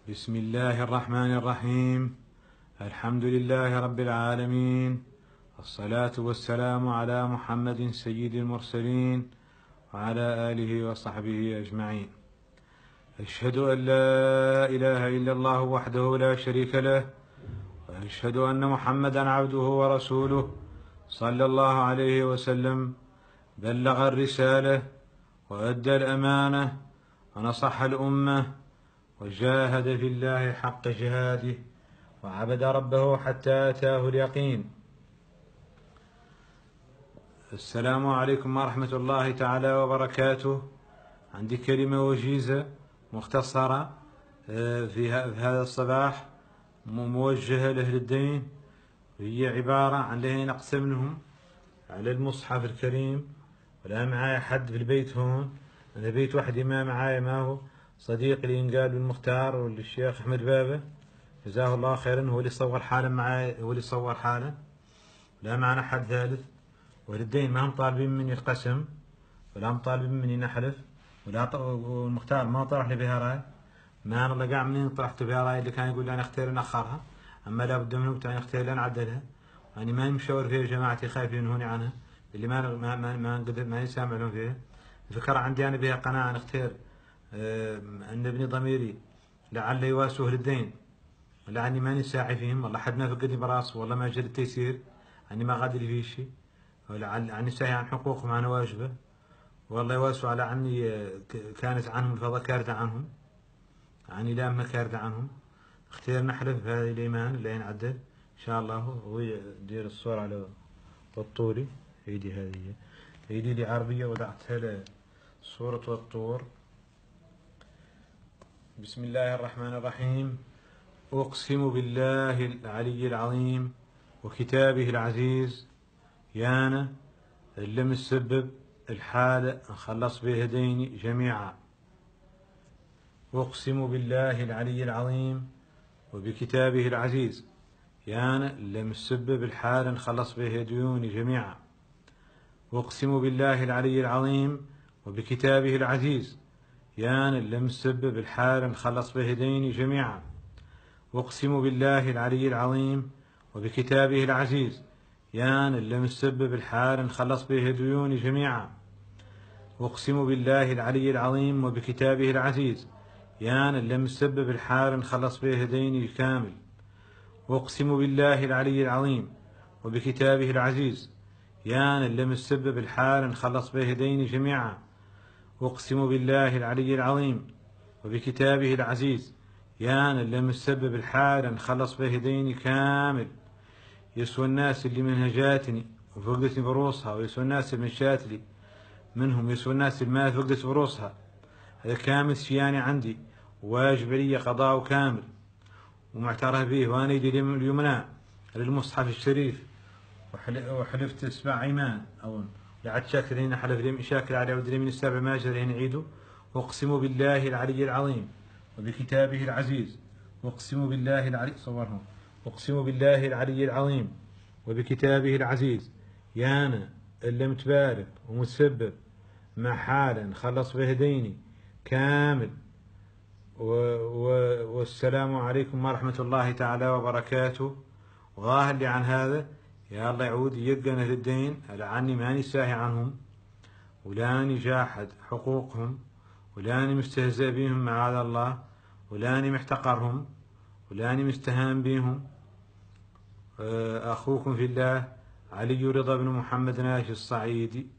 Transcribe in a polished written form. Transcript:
بسم الله الرحمن الرحيم. الحمد لله رب العالمين، الصلاة والسلام على محمد سيد المرسلين وعلى آله وصحبه أجمعين. أشهد أن لا إله إلا الله وحده لا شريك له، وأشهد أن محمدا عبده ورسوله صلى الله عليه وسلم. بلغ الرسالة وأدى الأمانة ونصح الأمة وجاهد في الله حق جهاده وعبد ربه حتى أتاه اليقين. السلام عليكم ورحمة الله تعالى وبركاته. عندي كلمة وجيزة مختصرة في هذا الصباح موجهة لأهل الدين، وهي عبارة عن الذين أقسم لهم على المصحف الكريم. ولا معايا حد في البيت هون، أنا بيت وحدي ما معايا، ما هو صديقي اللي ينقال بالمختار والشيخ أحمد بابا جزاه الله خيرا، هو اللي صور حاله معايا، هو اللي صور حاله. لا معنا حد ثالث. والدين ما هم طالبين مني القسم، ولا هم طالبين مني نحلف، والمختار ما طرح لي بها راي. ما أنا لقى منين طرحت بها راي اللي كان يقول لي أنا اختار نأخرها، أما لا بد من وقت أن اختار لأن عدلها. يعني ما مشاور فيها جماعتي، خايفين ينهوني عنها، اللي ما يسامع لهم فيها. الفكرة عندي أنا بها قناعة نختار أن نبني ضميري لعل يواسوه للدين، لعني ماني ساعي فيهم، والله حد ما فقدني براس، والله ما جد التيسير، أني ما غادي لي فيه شيء، ولعل عني ساعي عن حقوقهم أنا واجبة، والله يواسوا على عني كانت عنهم الفضل كاردة عنهم، عني لا ما كاردة عنهم. اختيار نحلف بهذه الإيمان اللي ينعدل إن شاء الله. هو يدير الصورة على الطوري، ايدي هذه ايدي دي عربية وضعتها له صورة والطور. بسم الله الرحمن الرحيم. أقسم بالله العلي العظيم وكتابه العزيز، يانا اللي مسبب الحالة نخلص به ديني جميعا. أقسم بالله العلي العظيم وبكتابه العزيز، يانا اللي مسبب الحالة نخلص به ديوني جميعا. أقسم بالله العلي العظيم وبكتابه العزيز، يانا اللي مسبب الحالة نخلص به ديني جميعا. أقسم بالله العلي العظيم وبكتابه العزيز، يانا اللي مسبب الحالة نخلص به ديوني جميعا. أقسم بالله العلي العظيم وبكتابه العزيز، يانا اللي مسبب الحالة نخلص به ديني كامل. أقسم بالله العلي العظيم وبكتابه العزيز، يانا اللي مسبب الحالة نخلص به ديني جميعا. أقسم بالله العلي العظيم وبكتابه العزيز، يانا اللي مسبب الحالة نخلص به ديني كامل. يسوى الناس اللي منهجاتني وفقدتني بروسها، ويسوى الناس اللي منشاتلي منهم، يسوى الناس اللي ما فقدت بروسها. هذا كامل شياني عندي، واجب علي قضاء كامل ومعترف به، وأنا يدي اليمنى للمصحف الشريف، وحلفت اسمع ايمان او لعد شاكر هنا حلف لي شاكر على عود من السبع ماجر هنا عيده. واقسم بالله العلي العظيم وبكتابه العزيز، واقسم بالله العلي صورهم، اقسم بالله العلي العظيم وبكتابه العزيز، يانا اللي متبارك ومتسبب مع حاله نخلص به ديني كامل. والسلام عليكم ورحمة الله تعالى وبركاته. وغاه اللي عن هذا يا الله يعود يقنا للدين، لعني ماني ساهي عنهم، ولاني جاحد حقوقهم، ولاني مستهزئ بهم معاذ الله، ولاني محتقرهم، ولاني مستهان بهم. أخوكم في الله علي رضا بن محمد ناشي الصعيدي.